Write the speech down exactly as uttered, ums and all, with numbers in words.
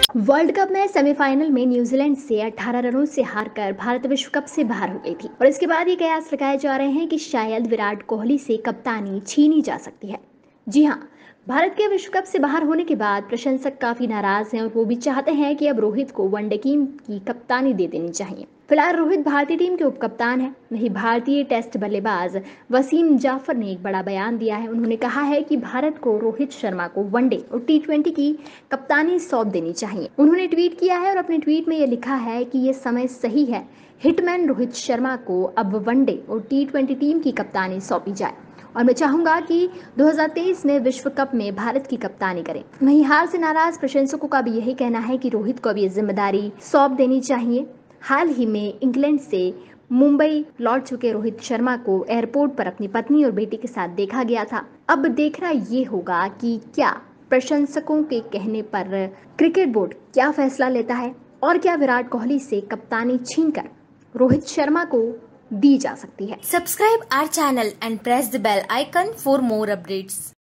World cup में semifinal में New Zealand से अठारह रनों से हारकर भारत विश्व कप से बाहर हो गई थी और इसके बाद ये कयास लगाए जा रहे हैं कि शायद विराट कोहली से कप्तानी छीनी जा सकती है। जी हां, भारत के विश्व कप से बाहर होने के बाद प्रशंसक काफी नाराज हैं और वो भी चाहते हैं कि अब रोहित को वनडे टीम की कप्तानी दे देनी चाहिए। फिलहाल रोहित भारतीय टीम के उपकप्तान हैं। वहीं भारतीय टेस्ट बल्लेबाज वसीम जाफर ने एक बड़ा बयान दिया है। उन्होंने कहा है कि भारत को रोहित शर्मा को वनडे और टी ट्वेंटी की कप्तानी सौंप देनी चाहिए। उन्होंने ट्वीट किया है और अपने ट्वीट में यह लिखा है कि ये समय सही है, हिटमैन रोहित शर्मा को अब वनडे और टी ट्वेंटी टीम की कप्तानी सौंपी जाए और मैं चाहूंगा कि दो हज़ार तेईस में विश्व कप में भारत की कप्तानी करें। वहीं हार से नाराज प्रशंसकों का भी यही कहना है कि रोहित को अब ये जिम्मेदारी सौंप देनी चाहिए। हाल ही में इंग्लैंड से मुंबई लौट चुके रोहित शर्मा को एयरपोर्ट पर अपनी पत्नी और बेटी के साथ देखा गया था। अब देखना ये होगा कि क्या प्रशंसकों के कहने पर क्रिकेट बोर्ड क्या फैसला लेता है और क्या विराट कोहली से कप्तानी छीनकर रोहित शर्मा को दी जा सकती है। Subscribe our channel and press the bell icon for more updates.